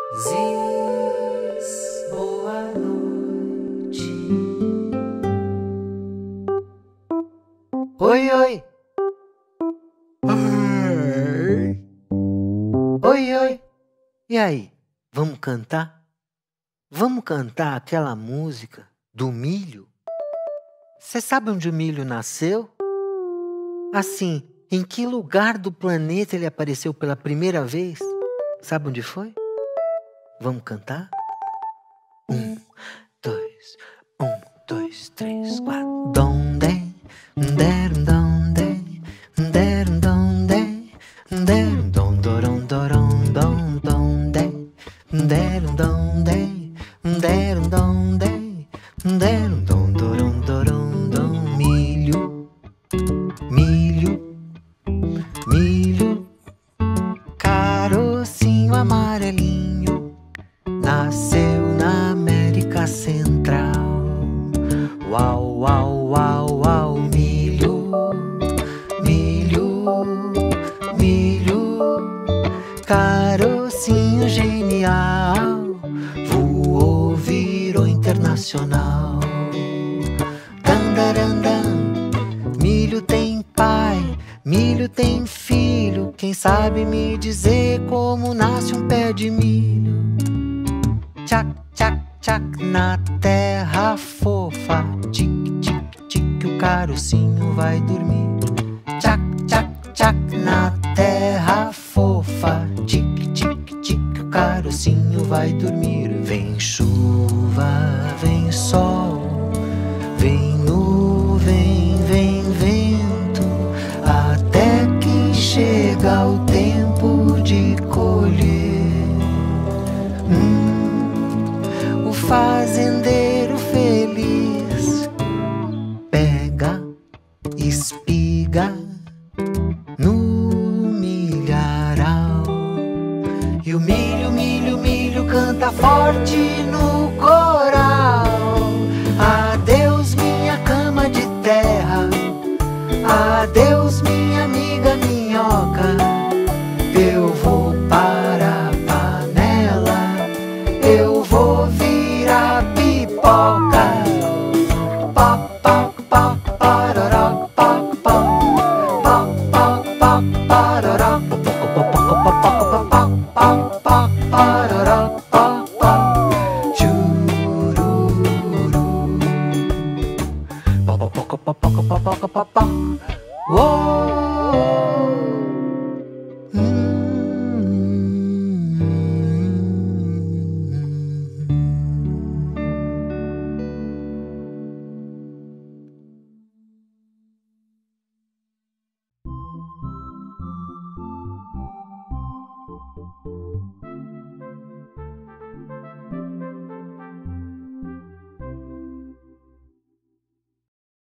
Ziz, boa noite. Oi, oi. Oi, oi. E aí, vamos cantar? Vamos cantar aquela música do milho? Você sabe onde o milho nasceu? Assim, em que lugar do planeta ele apareceu pela primeira vez? Sabe onde foi? Vamos cantar? 1, 2, 1, 2, 3, 4. Donde, donde, donde, donde, dondorom, dorom, dom, donde, donde, donde, dondorom, dorom, dom. Milho, milho, milho, carocinho amarelinho, nasceu na América Central. Uau, uau, uau, uau, milho, milho, milho, carocinho genial, voou, virou internacional. Dandarandan, milho tem pai, milho tem filho, quem sabe me dizer como nasce um pé de milho? Tchac, tchac, tchac, na terra fofa, tic, tic, tic, o carocinho vai dormir. Tchac, tchac, tchac, na terra fofa, tic, tic, tic, o carocinho vai dormir. Vem chuva, vem sol, vem nuvem, vem vento, até que chega o tempo de colher. O fazendeiro feliz pega espiga no milharal, e o milho, milho, milho canta forte no coração.